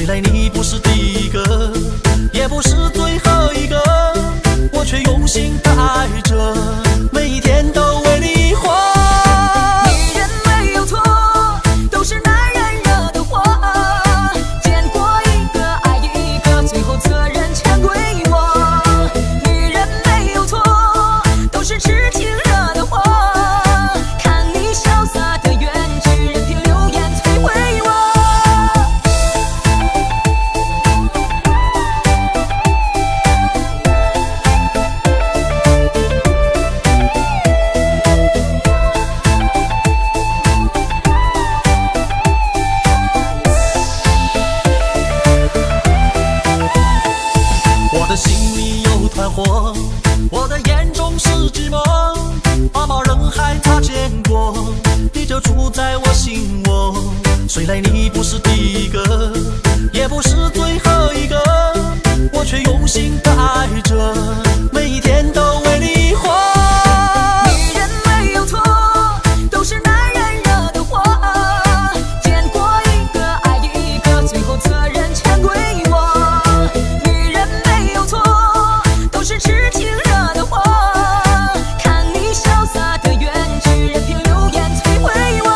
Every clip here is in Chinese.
虽然你不是第一个，也不是最后一个，我却用心爱着，每一天都为你活。 女人没有错，都是男人惹的祸。见过一个爱一个，最后责任全归我。女人没有错，都是痴情惹的祸。看你潇洒的远去，任凭流言摧毁我。 我的心里有团火，我的眼中是寂寞。茫茫人海擦肩过，你就住在我心窝。虽然你不是第一个，也不是最后一个，我却用心爱着，每一天都为你活。 女人没有错，都是男人惹的祸。见过一个爱一个，最后责任全归我。女人没有错，都是痴情惹的祸。看你潇洒的远去，任凭流言摧毁我。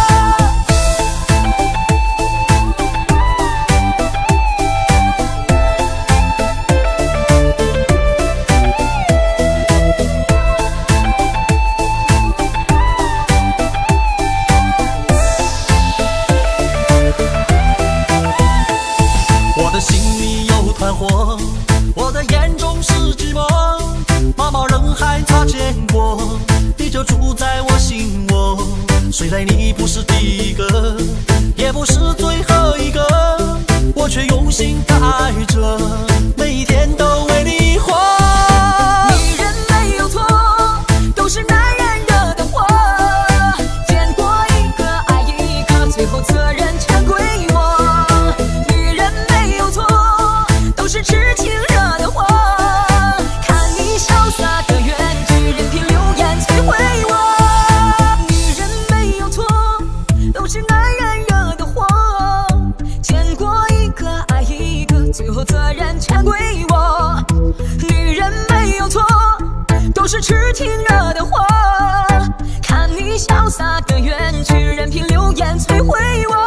我的心里有团火，我的眼中是寂寞。茫茫人海擦肩过，你就住在我心窝。虽然你不是第一个，也不是最后一个，我却用心爱着，每一天都为你活。 女人没有错，都是男人惹的祸。见过一个爱一个，最后责任全归我。女人没有错，都是痴情惹的祸。看你潇洒的远去，任凭流言摧毁我。女人没有错，都是男人惹的祸。见过一个爱一个，最后责任全归我。女人没有错，都是痴情惹的祸。看你潇洒的远去，任凭流言摧毁我。